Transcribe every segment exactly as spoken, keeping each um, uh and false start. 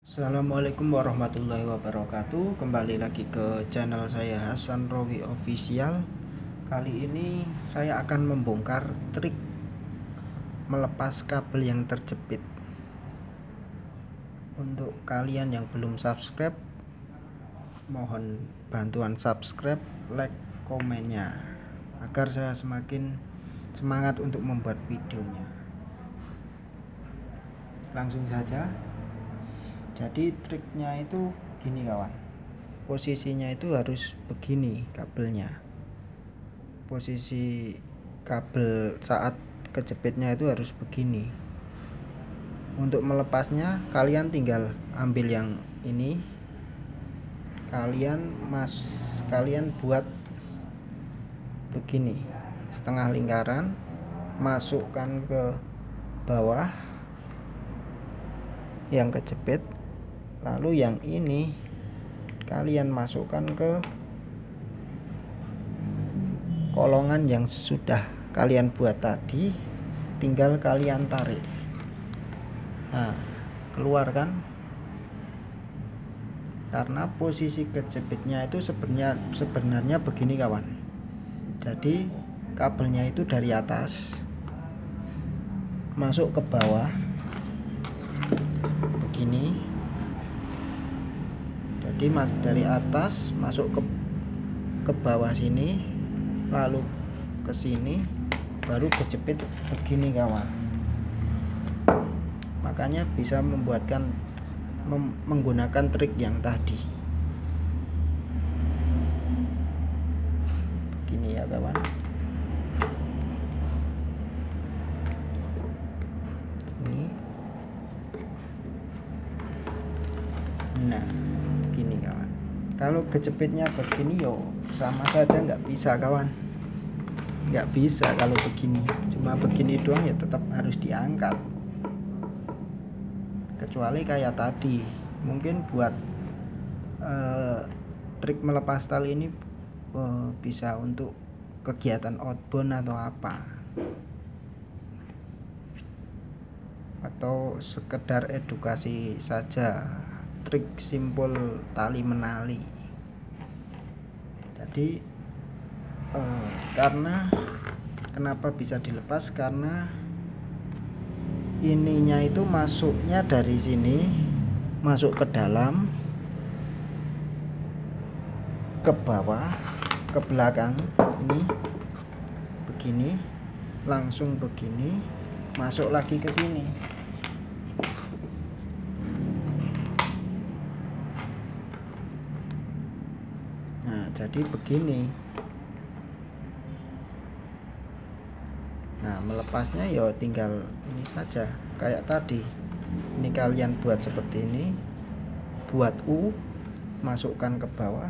Assalamualaikum warahmatullahi wabarakatuh. Kembali lagi ke channel saya Hasan Rowi Official. Kali ini saya akan membongkar trik melepas kabel yang terjepit. Untuk kalian yang belum subscribe, mohon bantuan subscribe, like, komennya agar saya semakin semangat untuk membuat videonya. Langsung saja. Jadi triknya itu gini kawan, posisinya itu harus begini kabelnya. Posisi kabel saat kejepitnya itu harus begini. Untuk melepasnya kalian tinggal ambil yang ini, kalian mas kalian buat begini, setengah lingkaran, masukkan ke bawah yang kejepit. Lalu yang ini kalian masukkan ke kolongan yang sudah kalian buat tadi, tinggal kalian tarik. Nah, keluar kan? Karena posisi kejepitnya itu sebenarnya sebenarnya begini kawan. Jadi kabelnya itu dari atas masuk ke bawah begini. Jadi mas dari atas masuk ke ke bawah sini, lalu ke sini, baru kejepit begini kawan. Makanya bisa membuatkan mem, menggunakan trik yang tadi. Begini ya kawan. Ini. Nah, gini kawan, kalau kejepitnya begini yo sama saja nggak bisa kawan, nggak bisa kalau begini, cuma begini doang ya tetap harus diangkat. Kecuali kayak tadi, mungkin buat uh, trik melepas tali ini uh, bisa untuk kegiatan outbound atau apa, atau sekedar edukasi saja, trik simpul tali menali. Jadi eh, karena kenapa bisa dilepas, karena ininya itu masuknya dari sini, masuk ke dalam, ke bawah, ke belakang, ini begini, langsung begini, masuk lagi ke sini. Nah, jadi begini. Nah, melepasnya ya tinggal ini saja, kayak tadi. Ini kalian buat seperti ini, buat U, masukkan ke bawah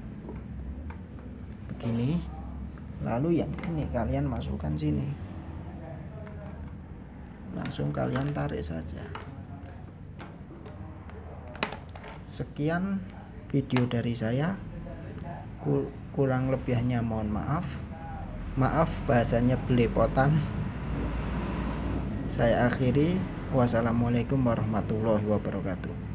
begini, lalu yang ini kalian masukkan sini, langsung kalian tarik saja. Sekian video dari saya, kurang lebihnya mohon maaf. Maaf bahasanya belepotan. Saya akhiri. Wassalamualaikum warahmatullahi wabarakatuh.